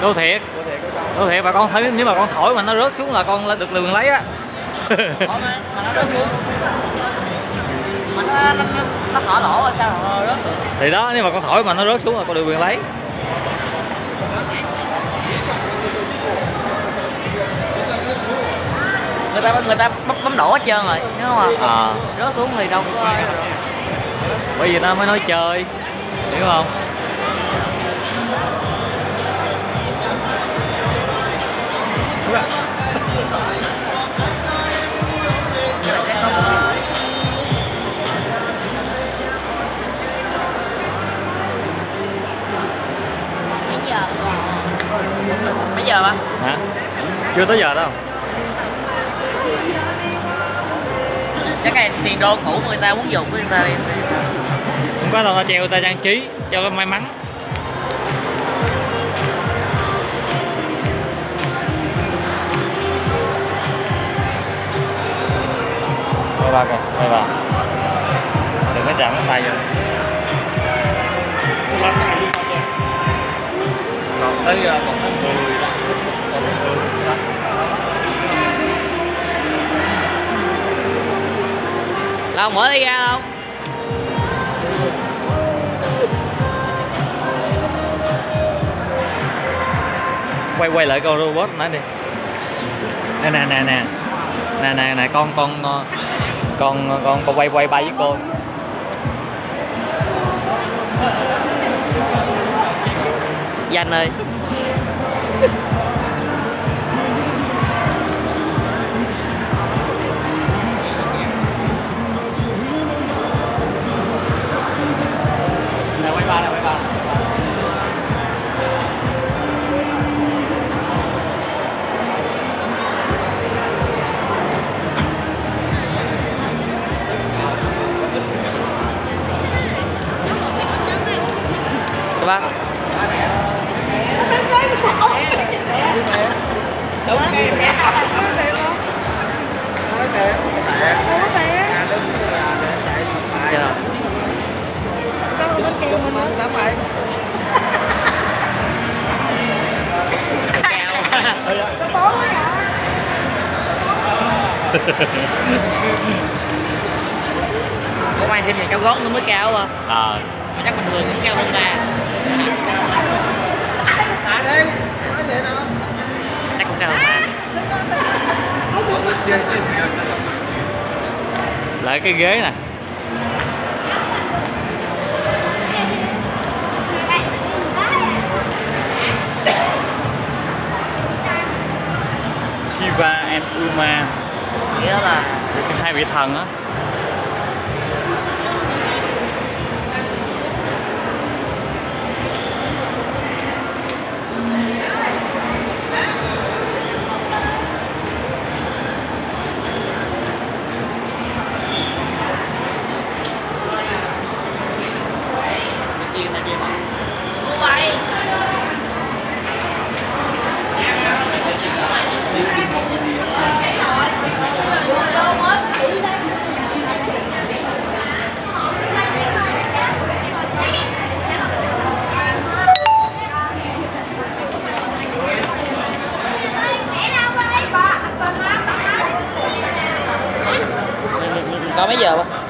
Đua thiệt. Đua thiệt, và con thấy nếu mà con thổi mà nó rớt xuống là con được quyền lấy á. Mà nó rớt xuống. Mà nó thở lỗ rồi sao mà rớt được. Thì đó, nếu mà con thổi mà nó rớt xuống là con được quyền lấy. Người ta bấm đổ hết trơn rồi, đúng không ạ? Rớt xuống thì đâu có. Bởi vì nó mới nói chơi, hiểu không? Mấy giờ ba? Hả? Chưa tới giờ đâu. Chắc cái tiền đô cũ người ta muốn dùng của người ta đi. Không có đâu, nó treo người ta trang trí cho cái may mắn. Quay ba kìa, quay ba. Đừng có chạm cái tay vô. Còn tới còn tới 10 đó. Còn 10 đó. Đâu mở đi ra không? Quay lại con robot nãy đi. Nè con quay bay với cô. Danh ơi. Quay ba. Ba. Đúng kia mẹ Có mang thêm giày cao gót nó mới cao à. Chắc bình thường cũng cao hơn ta. tại đi nói vậy nào Chắc cũng cao hơn ta. Lại cái ghế nè. Shiva and Uma, Nghĩa là hai vị thần á. có mấy giờ ba?